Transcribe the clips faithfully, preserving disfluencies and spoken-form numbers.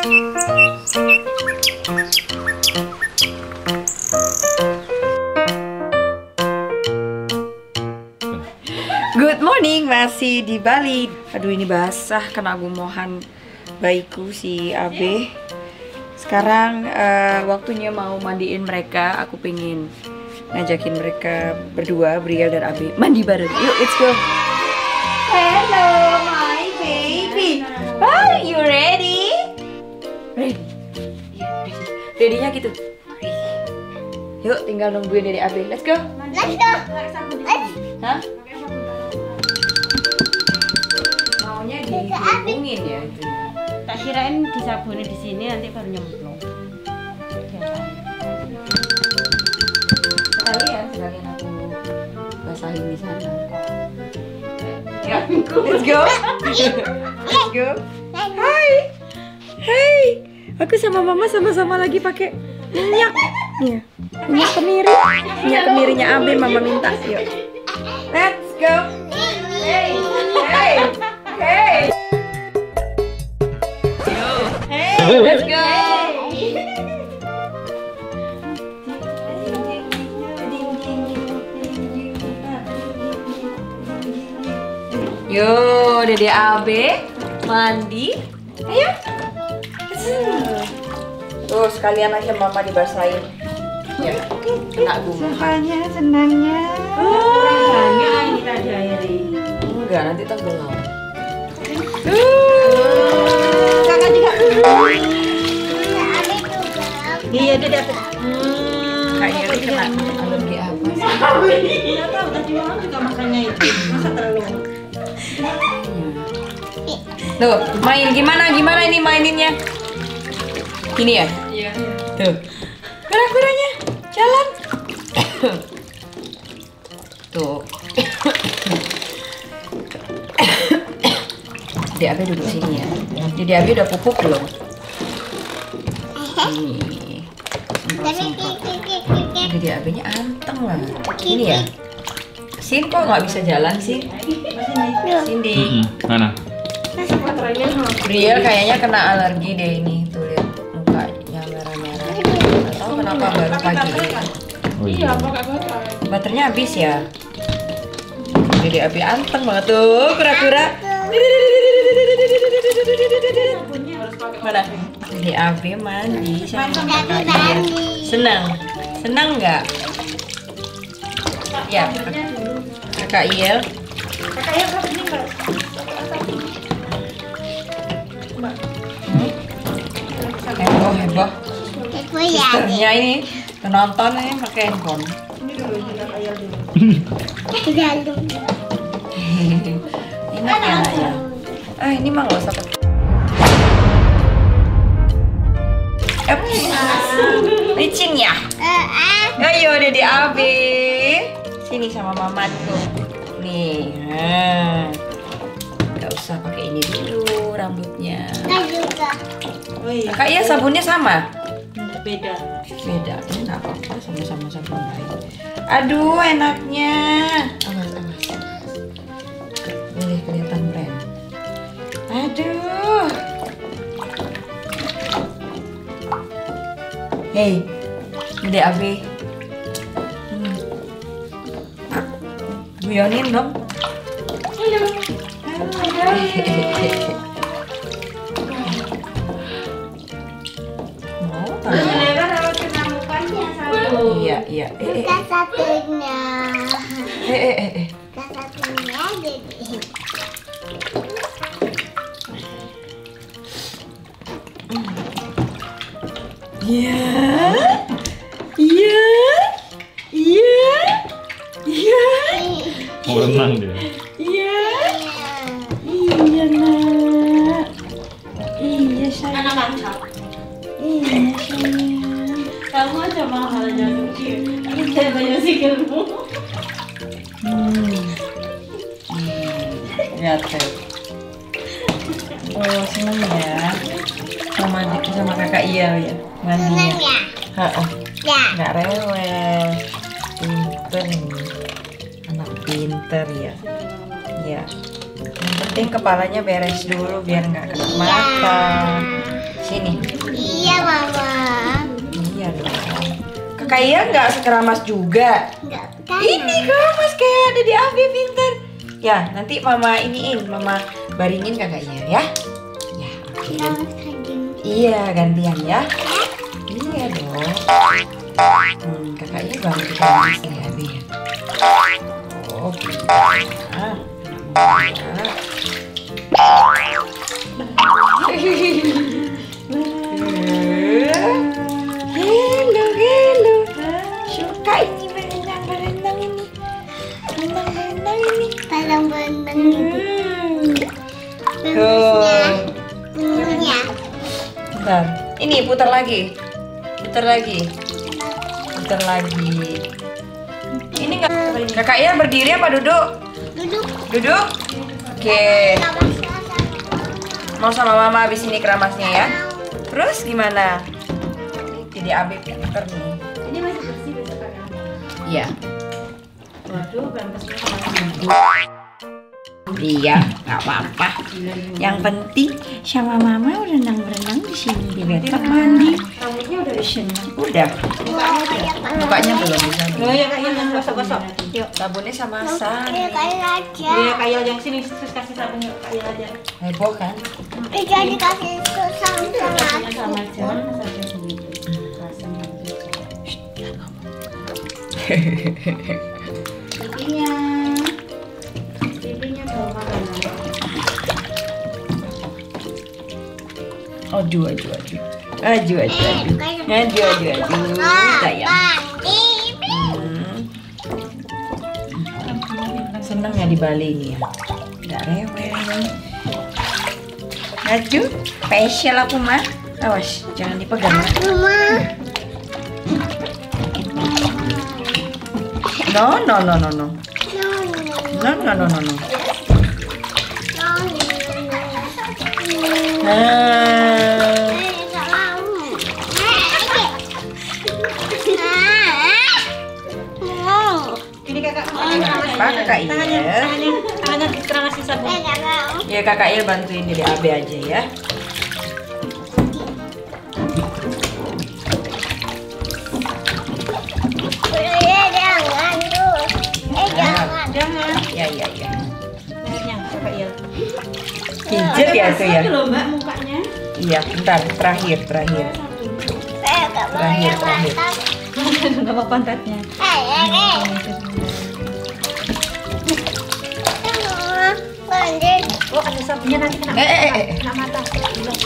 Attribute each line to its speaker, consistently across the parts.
Speaker 1: Good morning, masih di Bali. Aduh ini basah kena gumohan bayiku si Abe. Sekarang uh, waktunya mau mandiin mereka. Aku pengen ngajakin mereka berdua, Briel dan Abe, mandi bareng. Yuk, let's go. Hello, my baby. Are you ready? Ready. Ready-nya gitu. Yuk, tinggal nungguin dari Abe. Let's go.
Speaker 2: Let's go.
Speaker 1: Hah? Maunya dihubungin ya.
Speaker 3: Tak kirain disabuni di sini nanti baru nyemplung.
Speaker 1: Sekalian, sekalian aku basahin di sana. Ya, let's go. Let's go. Hai. Hai. Aku sama Mama sama-sama lagi pakai minyak. Nih, minyak kemiri. Minyak kemirinya Abe Mama minta. Yuk. Let's go. Hey. Hey. Hey. Hey, let's go. Yo, Dede Abe mandi. Ayo. Tuh, sekalian aja Mama dibasahin. Ya, kena gumohan.
Speaker 2: Senangnya, senangnya.
Speaker 3: Rasanya ini tadi airi.
Speaker 1: Enggak, nanti tenggelam.
Speaker 2: Kakak juga.
Speaker 3: Iya, dia dapat.
Speaker 1: Kayaknya ini kena alergi apa sih?
Speaker 3: Enggak tahu tadi orang juga makannya itu. Masa terlalu.
Speaker 1: Tuh, main gimana? Gimana ini maininnya? Gini ya?
Speaker 3: Iya.
Speaker 1: Tuh. Kura-kuranya jalan. Tuh. Dede Abe duduk sini ya. Dede Abe udah pupuk belum? Nih. Semprot-semprot. Dede Abe-nya anteng lah. Ini ya. Sin kok nggak bisa jalan sih? Cindy.
Speaker 4: Mana?
Speaker 1: Briel kayaknya kena alergi deh ini. Tuh lihat mukanya merah-merah. Atau kenapa baru pagi ini?
Speaker 4: Oh iya.
Speaker 1: Baterainya habis ya. Dede Abe anteng banget tuh kura-kura. Mana? Dede Abe mandi sama kakak Iel. Senang? Senang nggak? Ya, kakak Iel. Heboh, heboh. Sisternya ini penonton ini pakai handphone. Enak ya, ya. Ah, ini mah nggak usah pakai. Eps. Licin ya? Ayo Dede Abe. Sini sama Mama tuh. Nih. Nah. Nggak usah pakai ini dulu rambutnya.
Speaker 3: Oh iya.
Speaker 1: Kak Iya sabunnya sama?
Speaker 3: Beda.
Speaker 1: Beda. Nggak apa-apa, sama-sama sabun baik. Aduh, enaknya. Awas, awas. Boleh kelihatan brand. Aduh. Hei, Dede Abe. Hmm. Guyonin dong. Halo. Mau tahu? Iya, iya. Eh, eh,
Speaker 2: Bukan satunya.
Speaker 1: eh, eh, eh, eh.
Speaker 2: Bukan satunya jadi.
Speaker 1: Iya, iya, iya, iya,
Speaker 4: Mau renang dia.
Speaker 1: iya, iya nak, iya sayang, iya sayang.
Speaker 3: Kamu aja mahalnya kecil. Kita banyak sikilmu.
Speaker 1: Hmm, lihat tuh. Oh seneng ya, sama sama kakak Iya ya mandinya.
Speaker 2: Senang ya?
Speaker 1: Heeh.
Speaker 2: Ya.
Speaker 1: Nggak rewel, pinter nih, anak pinter ya. Ya, yang penting kepalanya beres dulu biar nggak kena mata. Sini, Kakak Iya nggak sekeramas juga.
Speaker 2: Enggak.
Speaker 1: Ini keramas kayak ada di Abi pinter. Ya, nanti mama iniin, mama baringin kakak Iya ya. Ya, oke. Iya, gantian ya. Iya dong. Hmm, kakak Iya bantu keramas ya Abi ya. Oh, ah, Hello, hello. Suka ini berenang-berenang ini. Berenang-berenang ini.
Speaker 2: Berenang-berenang
Speaker 1: Hmm. Tuh.
Speaker 2: Bumbunya.
Speaker 1: Bentar. Ini putar lagi. Putar lagi. Putar lagi. Ini enggak kakak Iya berdiri apa duduk?
Speaker 2: Duduk.
Speaker 1: Duduk. Oke. Mau sama mama habis ini keramasnya ya. Terus gimana? Jadi Abi pinter nih.
Speaker 3: Ini masih bersih besok pakai apa?
Speaker 1: Iya.
Speaker 3: Waduh, pampasnya sama
Speaker 1: Iya, nggak apa-apa. Yang penting sama mama berenang-berenang di sini di bathtub mandi.
Speaker 3: rambutnya udah
Speaker 1: Senang. Udah. Mukanya belum bisa.
Speaker 3: Oh ya kayak yang gosok-gosok. Yuk.
Speaker 1: Sabunnya sama-sama.
Speaker 2: Kayak kayak aja.
Speaker 3: Iya kayak yang sini terus kasih sabun yuk kayak aja.
Speaker 1: Heboh kan?
Speaker 2: Eh jadi kasih susah
Speaker 3: Sabunnya
Speaker 2: sama
Speaker 3: sama
Speaker 2: aku.
Speaker 3: aja. Sabun sendiri. Rasanya pipinya. Pipinya bawa makanan.
Speaker 1: Aju, aju, aju. Aju, aju, aju. Aju, aju, aju. Sayang. Hmm. Seneng ya di Bali ini ya. Nggak rewel. Aju, spesial aku mah. Awas, jangan dipegang. Ya.
Speaker 2: Mama.
Speaker 1: No, no, no, no, no. No, no, no, no, no. Ah.
Speaker 3: Ini kakak
Speaker 1: Apa kakak Iya?
Speaker 3: tangannya tangannya terang kasih sabun.
Speaker 1: Ya kakak Iya bantuin diri Abe aja ya.
Speaker 3: Jangan.
Speaker 1: Ya, ya, ya.
Speaker 3: Lehernya kakak ya.
Speaker 1: Pijet ya tuh ya.
Speaker 3: Itu loh mbak mukanya.
Speaker 1: Iya, bentar. Terakhir, terakhir. Terakhir, terakhir.
Speaker 3: Nggak mau pantatnya. Oh ada sabunnya nanti kena
Speaker 1: Eh, eh, eh, eh.
Speaker 3: kena mata. Belum.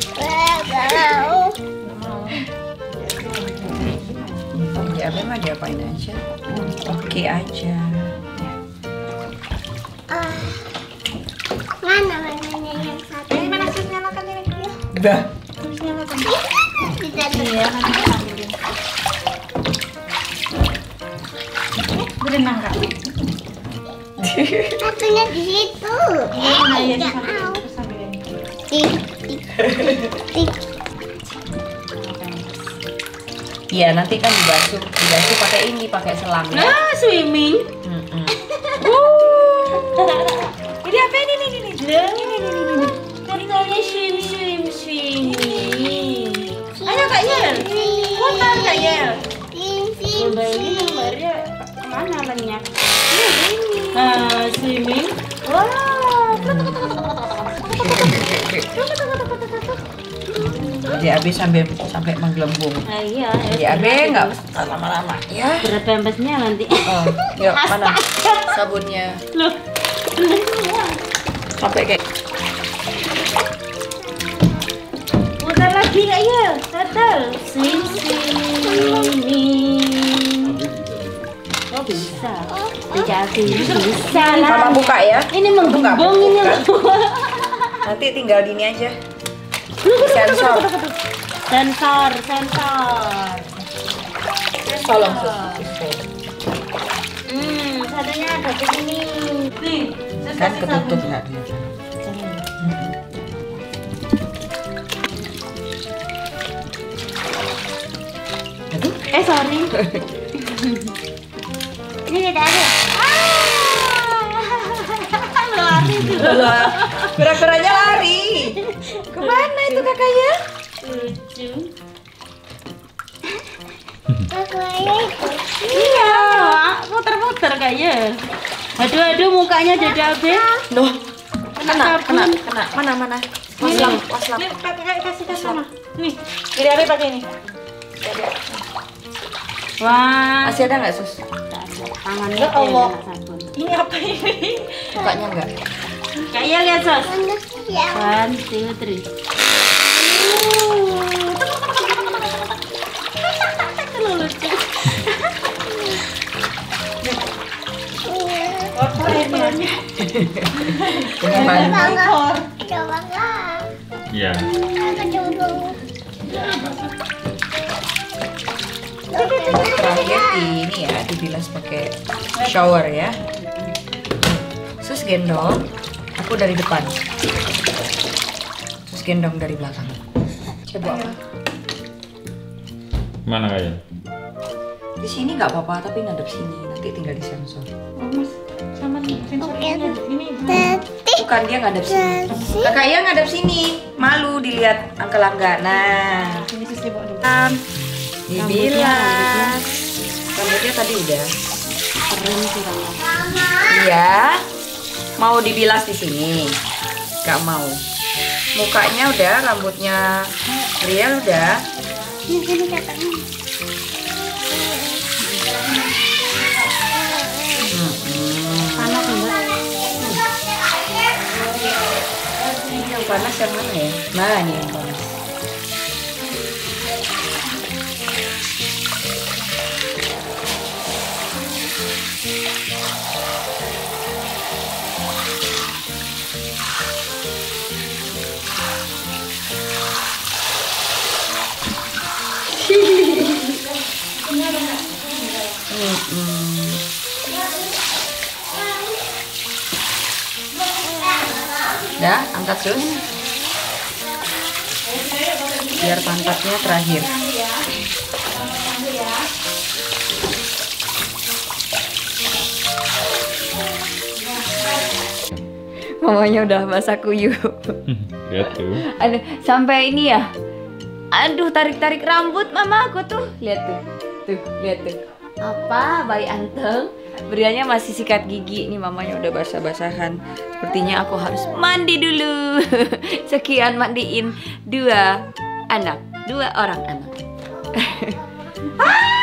Speaker 3: Nggak mau.
Speaker 1: Ya Abe mah diapain aja. Oke aja.
Speaker 2: Mana mananya yang satu?
Speaker 3: Ini mana sih nyalakan ini?
Speaker 1: Udah.
Speaker 3: Terus nyalakan.
Speaker 2: Tidak
Speaker 3: Iya nanti ambilin. Berenang kak.
Speaker 2: satunya di situ.
Speaker 3: Iya nah ya
Speaker 2: Tidak
Speaker 3: sambil
Speaker 2: mau.
Speaker 3: terus ambilin.
Speaker 2: Tik, tik, tik.
Speaker 1: Iya, nanti kan dibasuh, dibasuh pakai ini, pakai selang ya.
Speaker 3: Nah swimming.
Speaker 1: Mm-mm.
Speaker 3: Ini apa ini ini ini? Ini ini ini. Katanya swim swim swimming. Ayo kak Yel. Putar kak Yel.
Speaker 2: Sim, sim,
Speaker 3: Coba ini
Speaker 2: sim.
Speaker 3: gambarnya kemana banyak? Nah, swimming. Wow.
Speaker 1: Jadi Abe sampai sampai menggelembung.
Speaker 3: Nah, iya.
Speaker 1: Jadi Abe nggak lama-lama ya.
Speaker 3: Berat pempesnya nanti.
Speaker 1: Oh, yuk mana sabunnya?
Speaker 3: Loh.
Speaker 1: Sampai kayak
Speaker 3: Putar lagi kak Yel. Total. Swim swimming. Oh bisa. Dijati. Bisa lah.
Speaker 1: Mama buka ya.
Speaker 3: Ini
Speaker 1: Kamu nggak
Speaker 3: menggombong ini.
Speaker 1: buka. Nanti tinggal di ini aja. Sensor.
Speaker 3: Sensor, sensor.
Speaker 1: Tolong suster.
Speaker 3: Hmm, satunya ada di sini. Nih, saya
Speaker 1: Kan
Speaker 3: kasih
Speaker 1: ketutup
Speaker 3: sabun.
Speaker 1: nggak? Aduh.
Speaker 3: Eh sorry.
Speaker 2: Ini tidak ada.
Speaker 3: Lari tuh.
Speaker 1: Lah, kura-kuranya lari. Kemana itu kakaknya?
Speaker 3: Lucu.
Speaker 2: Kakak
Speaker 3: kak ya. Aduh aduh mukanya Dede Abe.
Speaker 1: Loh, kena,
Speaker 3: sabun.
Speaker 1: kena, kena. Mana, mana? Waslam, waslam.
Speaker 3: Nih, pakai kasih ke sana. Nih, Dede Abe pakai ini. Wah,
Speaker 1: Masih ada nggak, Sus?
Speaker 3: tangannya
Speaker 1: Ya Allah.
Speaker 3: sabun. Ini apa ini?
Speaker 1: Bukanya nggak?
Speaker 3: Kayak lihat sos.
Speaker 2: Mana siap?
Speaker 3: One, two, three. Lucu. Kotor ini.
Speaker 1: Ini mandi.
Speaker 3: Kotor.
Speaker 2: Coba nggak?
Speaker 4: Iya.
Speaker 2: Aku coba.
Speaker 1: Terakhir di ini ya, dibilas pakai shower ya. Sus gendong, aku dari depan. Sus gendong dari belakang. Coba apa?
Speaker 4: Mana kayak?
Speaker 1: Di sini nggak apa-apa, tapi ngadep sini. Nanti tinggal disensor.
Speaker 3: Oh, Mas, sama nih sensornya. Ini.
Speaker 2: Teti.
Speaker 1: Bukan, dia ngadep sini. Kakak Iya ngadep sini. Malu dilihat Angkel Angga. Nah,
Speaker 3: Ini sisi bawa dulu.
Speaker 1: um, dibilas. Rambutnya tadi udah.
Speaker 3: Keren sih kamu.
Speaker 1: Iya. Mau dibilas di sini? Gak mau. Mukanya udah, rambutnya Riel udah.
Speaker 2: Ini sini katanya.
Speaker 3: Panas enggak?
Speaker 1: Ini yang panas yang mana ya? Nah, ini yang panas. Mm-mm. Dah, angkat Sus. Biar pantatnya terakhir. Mamanya udah basah kuyup.
Speaker 4: Lihat tuh.
Speaker 1: Aduh, sampai ini ya. Aduh, tarik-tarik rambut mama aku tuh. Lihat tuh. Tuh, lihat tuh. Apa, bayi anteng? Beriannya masih sikat gigi. Nih mamanya udah basah-basahan. Sepertinya aku harus mandi dulu. Sekian mandiin dua anak, dua orang anak.